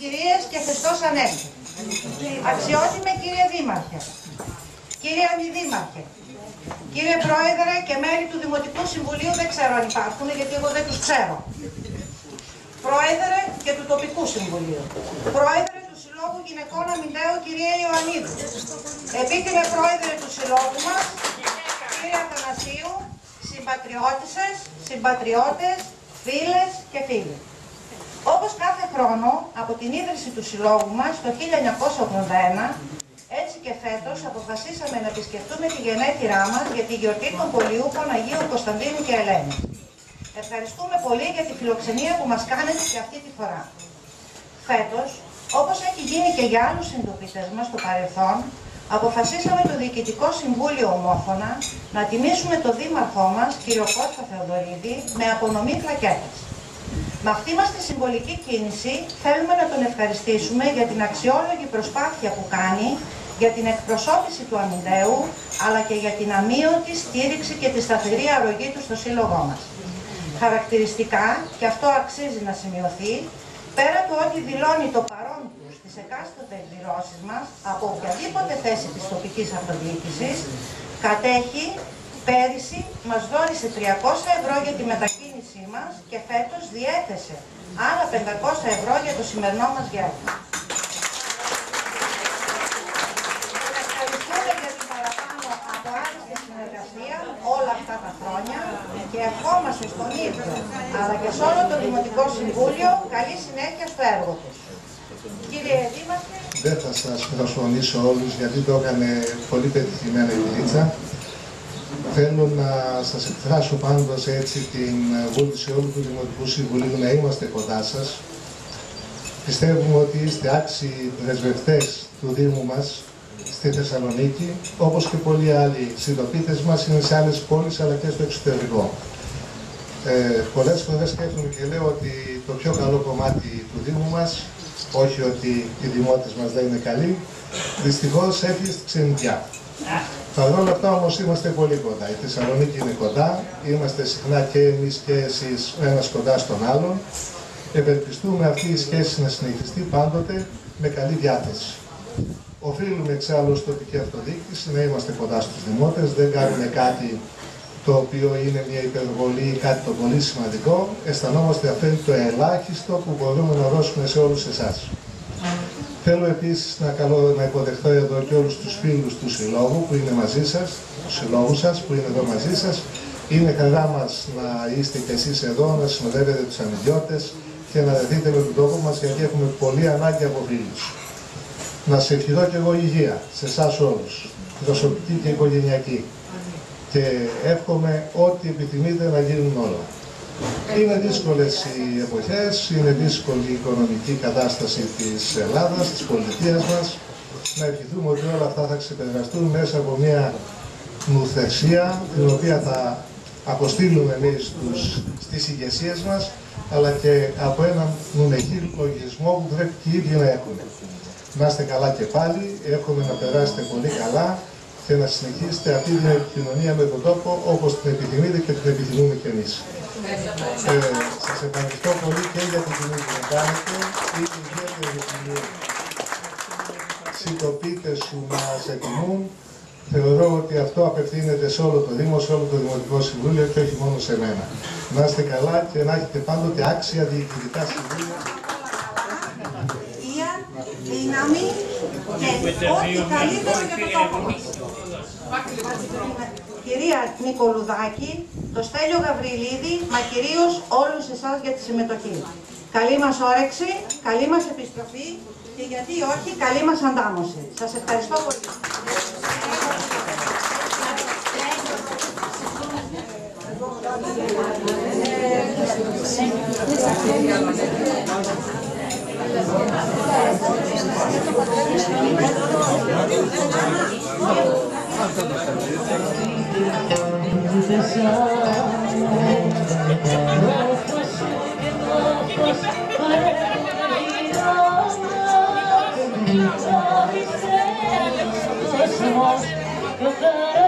κυρίες και Χριστός ανέβη. Αξιότιμε κύριε Δήμαρχε, κύριε Αντιδήμαρχε, κύριε Πρόεδρε και μέλη του Δημοτικού Συμβουλίου, δεν ξέρω αν υπάρχουν γιατί εγώ δεν τους ξέρω. Πρόεδρε και του Τοπικού Συμβουλίου, Πρόεδρε του Συλλόγου Γυναικών Αμυντέου κυρία Ιωαννίδου, επίτιμε Πρόεδρε του Συλλόγου μας, κύριε Αθανασίου, συμπατριώτισσες, συμπατριώτες, φίλες και φίλοι. Όπως κάθε χρόνο, από την ίδρυση του Συλλόγου μας το 1981, έτσι και φέτος αποφασίσαμε να επισκεφτούμε τη γενέτειρά μας για τη γιορτή των Πολιούχων Αγίου Κωνσταντίνου και Ελένης. Ευχαριστούμε πολύ για τη φιλοξενία που μας κάνετε και αυτή τη φορά. Φέτος, όπως έχει γίνει και για άλλους συντοπίτες μας στο παρελθόν, αποφασίσαμε το Διοικητικό Συμβούλιο ομόφωνα να τιμήσουμε τον Δήμαρχό μας, κύριο Κώστα Θεοδωρίδη, με απονομή πλακέτας. Με αυτή μας τη συμβολική κίνηση θέλουμε να τον ευχαριστήσουμε για την αξιόλογη προσπάθεια που κάνει για την εκπροσώπηση του αμυντέου, αλλά και για την αμείωτη στήριξη και τη σταθερή αρρωγή του στο σύλλογό μας. Χαρακτηριστικά, και αυτό αξίζει να σημειωθεί, πέρα του ότι δηλώνει το παρόν του στις εκάστοτε εκδηλώσεις μας, από οποιαδήποτε θέση της τοπικής αυτοδιοίκησης, κατέχει, πέρυσι μας δώρισε 300 ευρώ για τη μετακίνησή μας και φέτος διέθεσε άλλα 500 ευρώ για το σημερινό μας γεύμα. Ευχαριστούμε για την παραπάνω από άριστη συνεργασία όλα αυτά τα χρόνια και ευχόμαστε στον ίδιο, αλλά και σε όλο το Δημοτικό Συμβούλιο, καλή συνέχεια στο έργο τους. Κύριε Δήμαρχε. Δεν θα σας προσφωνήσω όλους γιατί το έκανε πολύ πετυχημένα η Λίτσα. Θέλω να σας εκφράσω πάντως έτσι την βούληση όλου του Δημοτικού Συμβουλίου να είμαστε κοντά σας. Πιστεύουμε ότι είστε άξιοι πρεσβευτές του Δήμου μας στη Θεσσαλονίκη, όπως και πολλοί άλλοι συντοπίτες μας είναι σε άλλες πόλεις αλλά και στο εξωτερικό. Πολλές φορές σκέφτομαι και λέω ότι το πιο καλό κομμάτι του Δήμου μας, όχι ότι οι δημότες μας δεν είναι καλοί, δυστυχώς έφυγε στη ξενιτιά. Παρ' όλα αυτά όμως είμαστε πολύ κοντά. Η Θεσσαλονίκη είναι κοντά, είμαστε συχνά και εμείς και εσείς ο ένας κοντά στον άλλον. Ευελπιστούμε αυτή η σχέση να συνεχιστεί πάντοτε με καλή διάθεση. Οφείλουμε εξάλλου ως τοπική αυτοδιοίκηση να είμαστε κοντά στους δημότες, δεν κάνουμε κάτι το οποίο είναι μια υπερβολή ή κάτι το πολύ σημαντικό. Αισθανόμαστε αυτό είναι το ελάχιστο που μπορούμε να δώσουμε σε όλους εσάς. Θέλω επίσης να υποδεχθώ εδώ και όλους τους φίλους του Συλλόγου που είναι μαζί σας, του Συλλόγου σας που είναι εδώ μαζί σας. Είναι χαρά μας να είστε κι εσείς εδώ, να συνοδεύετε τους αμυντιώτες και να δεθείτε με τον τόπο μας γιατί έχουμε πολύ ανάγκη από φίλους. Να σε ευχηθώ και εγώ υγεία σε εσάς όλους, προσωπική και οικογενειακή. Και εύχομαι ό,τι επιθυμείτε να γίνουν όλα. Είναι δύσκολες οι εποχές, είναι δύσκολη η οικονομική κατάσταση της Ελλάδας, της πολιτείας μας. Να ευχηθούμε ότι όλα αυτά θα ξεπεραστούν μέσα από μια νουθεσία, την οποία θα αποστείλουμε εμείς στις ηγεσίες μας, αλλά και από έναν νουνεχή λογισμό που πρέπει και οι ίδιοι να έχουν. Να είστε καλά και πάλι, εύχομαι να περάσετε πολύ καλά και να συνεχίσετε αυτή την επικοινωνία με τον τόπο όπως την επιθυμείτε και την επιθυμούμε κι εμείς. Σας ευχαριστώ πολύ και για την τιμή που μου κάνετε. Είναι ιδιαίτερη τιμή. Συντοπίτες που μας εκτιμούν. Θεωρώ ότι αυτό απευθύνεται σε όλο το Δήμο, σε όλο το Δημοτικό Συμβούλιο και όχι μόνο σε μένα. Να είστε καλά και να έχετε πάντοτε άξια διοικητικά συμβούλια. Δύναμη και ό,τι καλύτερο για τον τόπο μας. Κυρία Νικολουδάκη, το Στέλιο Γαβριλίδη, μα κυρίως όλους εσάς για τη συμμετοχή. Καλή μας όρεξη, καλή μας επιστροφή και γιατί όχι, καλή μας αντάμωση. Σας ευχαριστώ πολύ. Thank you.